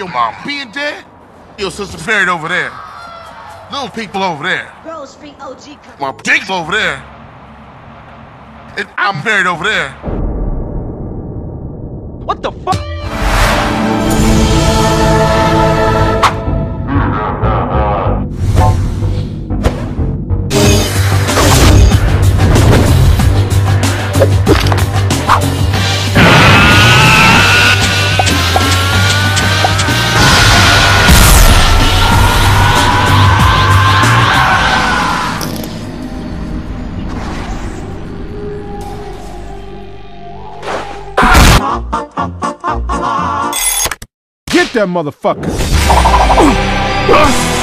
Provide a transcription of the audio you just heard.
your mom being dead? Your sister's buried over there. Little people over there. Bro, speak OG. My dick's over there. And I'm buried over there. What the fuck? Get that motherfucker!